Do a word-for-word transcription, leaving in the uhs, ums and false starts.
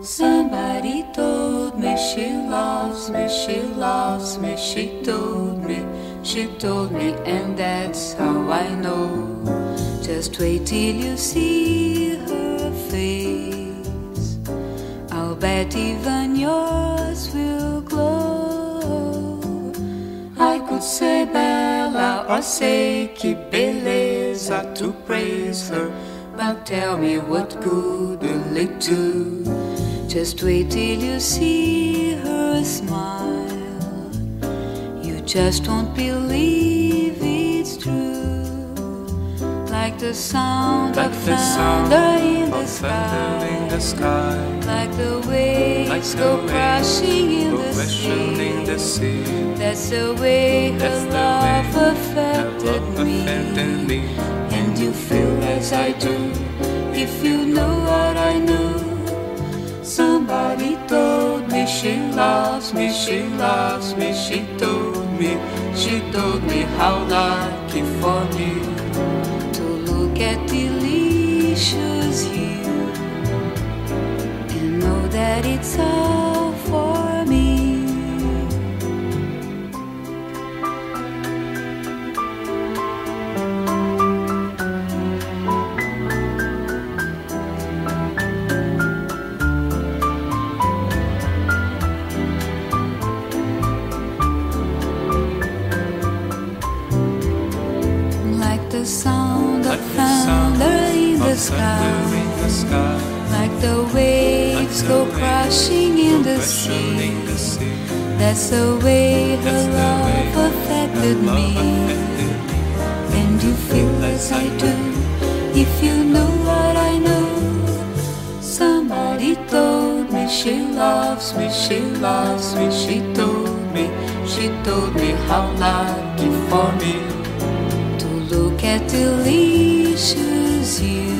Somebody told me she loves me, she loves me, she told me, she told me, and that's how I know. Just wait till you see her face, I'll bet even yours will glow. I could say Bella or say que beleza to praise her, but tell me what good will it do? Just wait till you see her smile, you just won't believe it's true. Like the sound like of the thunder sound in the of thunder in the sky, sky, like the waves like the go waves crashing in go the crashing sea. in the sea. That's the way her That's the love way affected her love me. affected me. And you feel as I do, if you know what I know. Somebody told me she loves me, she loves me, she told me, she told me how lucky for me to look at delicious you and know that it's all for me. The sound Like of the thunder sound in the of thunder in the sky, sky, like the waves like go the waves crashing in go the crashing sea. in the sea. That's the way her That's the love way affected her love me. affected me. And you feel as I do, if you know what I know. Somebody told me she loves me, she loves me, she told me, she told me how lucky for me to look at delicious you